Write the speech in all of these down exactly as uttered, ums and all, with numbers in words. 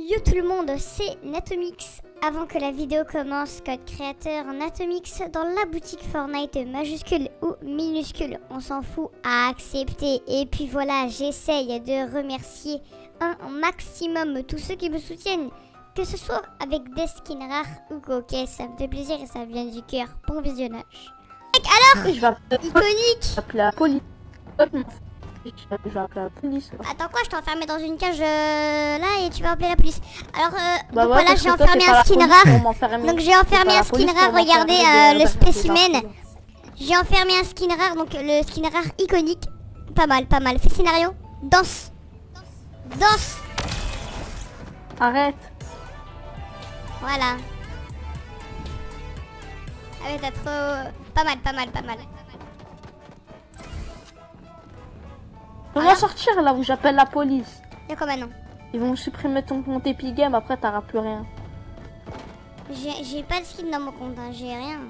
Yo tout le monde, c'est Natomix. Avant que la vidéo commence, code créateur Natomix dans la boutique Fortnite majuscule ou minuscule, on s'en fout, à accepter. Et puis voilà, j'essaye de remercier un maximum tous ceux qui me soutiennent, que ce soit avec des skins rares ou coquets, ça me fait plaisir et ça vient du cœur. Bon visionnage. Alors, je vais appeler iconique. la police. Je vais appeler la police. Attends quoi, je t'ai enfermé dans une cage euh, là et tu vas appeler la police. Alors euh, bah donc ouais, voilà, j'ai toi, enfermé un skin rare. Donc j'ai enfermé un skin rare, regardez euh, le spécimen. J'ai enfermé un skin rare, donc le skin rare iconique. Pas mal, pas mal. Fais scénario. Danse. Danse. Arrête. Voilà. Ah ouais, t'as trop... Pas mal, pas mal, pas mal. On va sortir là où j'appelle la police. Y'a quoi maintenant? Ils vont supprimer ton compte Epic Game, après t'auras plus rien. J'ai pas de skin dans mon compte, hein. J'ai rien.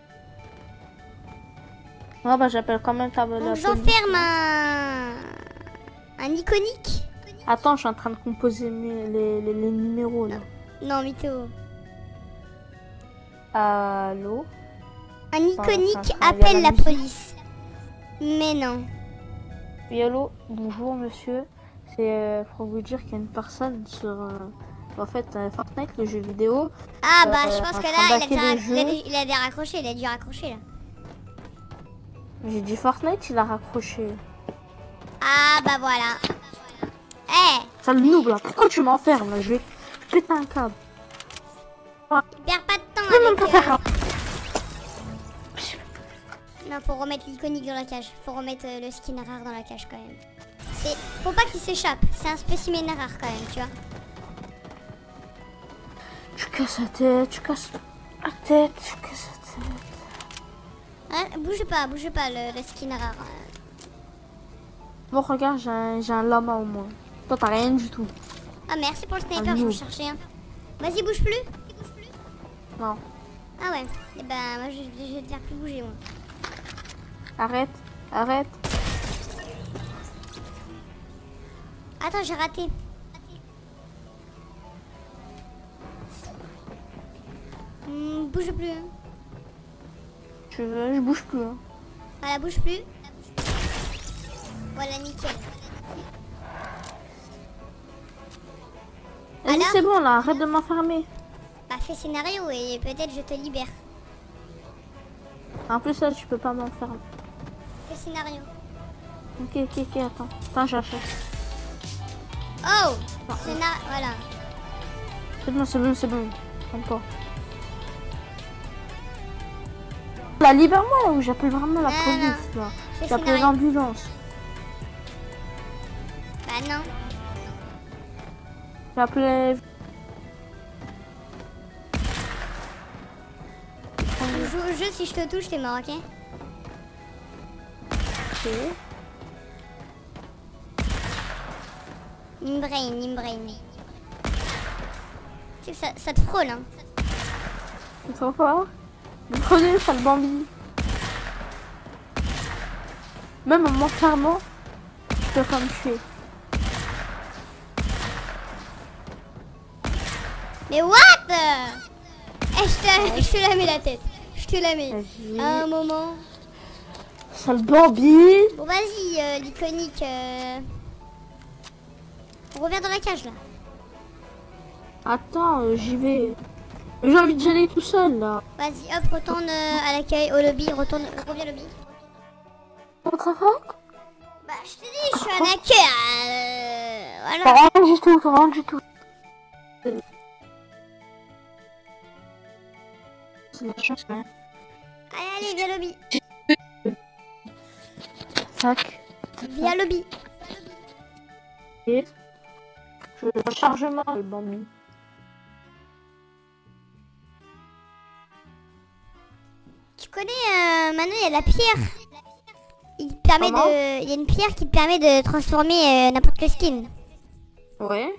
Ouais bah j'appelle quand même ta police. Donc j'enferme un... Un iconique. Attends, je suis en train de composer mes, les, les, les numéros là. Non, mytho. Allô? Un iconique appelle la police. Mais non. Oui, allô, bonjour monsieur. C'est euh, pour vous dire qu'il y a une personne sur euh, en fait euh, Fortnite, le jeu vidéo. Ah bah euh, je pense que là il a, déjà, il, a, il a dû raccrocher, il a dû raccrocher là. J'ai dit Fortnite, il a raccroché. Ah bah voilà. Eh hey. Ça le noob là, pourquoi tu m'enfermes là? Je vais péter un câble. Il perd pas de temps avec, euh... Non, faut remettre l'iconique dans la cage. Faut remettre euh, le skin rare dans la cage quand même. Faut pas qu'il s'échappe. C'est un spécimen rare quand même, tu vois. Tu casses la tête, tu casses la tête, tu casses la tête. Hein, bouge pas, bouge pas le, le skin rare. Bon, regarde, j'ai un, j'ai un lama au moins. Toi, t'as rien du tout. Ah, merci pour le sniper, je vais chercher un. Vas-y, bouge plus. Non. Ah ouais. Et ben, moi, je, je vais te faire plus bouger, moi. Arrête, arrête. Attends, j'ai raté. Mmh, bouge plus. Hein. Tu veux, je bouge plus. Hein. Voilà, bouge plus. Voilà, nickel. Vas-y, c'est bon là, arrête de m'enfermer. Bah, fais scénario et peut-être je te libère. En plus, là, tu peux pas m'enfermer. Fais scénario. Ok, ok, ok, attends. Attends, j'achète. Oh! Scénario, voilà. C'est bon, c'est bon, c'est bon. Prends pas. Là, libère-moi là où j'appelle vraiment la non, police non. là. J'appelle l'ambulance. Bah non. J'appelais... Je joue au jeu, si je te touche, t'es mort, ok? Ok. Nimbrain, Nimbrain. Tu sais que ça, ça te frôle, hein. C'est trop fort. Vous prenez ça le bambi. Même en m'enfermant, je peux pas me tuer. Mais what? Eh, je te, je te la mets la tête. Je te la mets. À un moment. Ça le bambi. Bon, vas-y, euh, l'iconique. Euh... On revient dans la cage là. Attends, euh, j'y vais. J'ai envie d'y aller tout seul là. Vas-y, hop, retourne euh, à l'accueil, au lobby, retourne, reviens au lobby. Votre fac? Bah, je te dis, je suis un accueil. Euh, voilà. T'as rien du tout, t'as rien du tout. C'est la chance quand même. Allez, allez, viens au lobby. Fac. Viens au lobby. Et je le chargement le bambi. Tu connais, euh, maintenant il y a la pierre. Il permet Comment? de, il y a une pierre qui te permet de transformer euh, n'importe quel skin. Ouais.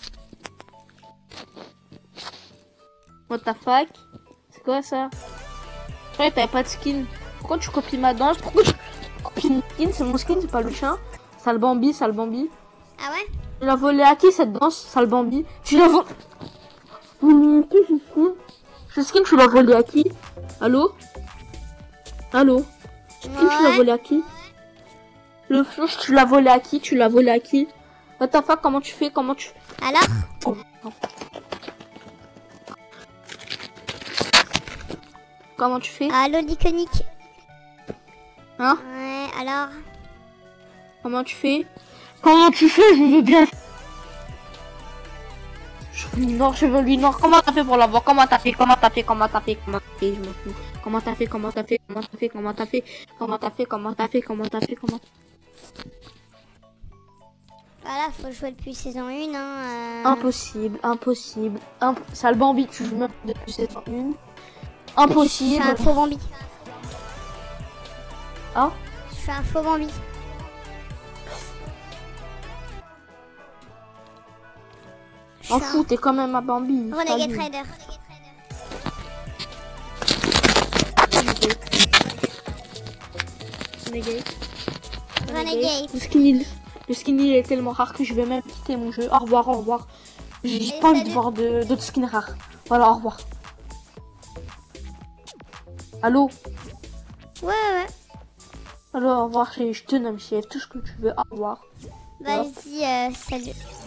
What the fuck? C'est quoi ça? Ouais, t'avais pas de skin. Pourquoi tu copies ma danse? Pourquoi tu copies une skin? C'est mon skin, c'est pas le chien. Ça le bambi, ça le bambi. Ah ouais? Tu l'as volé à qui cette danse, sale Bambi? Tu l'as volé... Qui je skin? Je skin, tu l'as volé à qui? Allô? Allô? Skin, tu l'as Ouais. volé à qui? Le flush, tu l'as volé à qui? Tu l'as volé à qui? What the fuck, comment tu fais? Comment tu... Alors? Oh, non. Comment tu fais? Allô, l'iconique. Hein? Ouais, alors? Comment tu fais? Comment tu fais? Je veux bien... Chevelu noir, chevelu noir, comment t'as fait pour l'avoir? Comment t'as fait? Comment t'as fait? Comment t'as fait? Comment t'as fait? Je m'en fous. Comment t'as fait? Comment t'as fait? Comment t'as fait? Comment t'as fait? Comment t'as fait? Comment t'as fait? Comment t'as fait? Comment... Voilà, faut jouer depuis saison un. Hein, euh... Impossible, impossible. Imp... Sale Bambi, tu joues même depuis saison un. Je Impossible. suis un faux Bambi. Hein? Je suis un faux Bambi. Je M'en suis un fous, t'es quand même un Bambi. Renegade Salut. Rider. Renegade. Renegade. Le skin, il... le skin il est tellement rare que je vais même quitter mon jeu. Au revoir, au revoir. J'ai Allez, pas envie de salut. voir de- d'autres skins rares. Voilà, au revoir. Allô? Ouais, ouais. Allô, au revoir, je je te nomme chef, tout ce que tu veux, au revoir. Vas-y, euh, salut.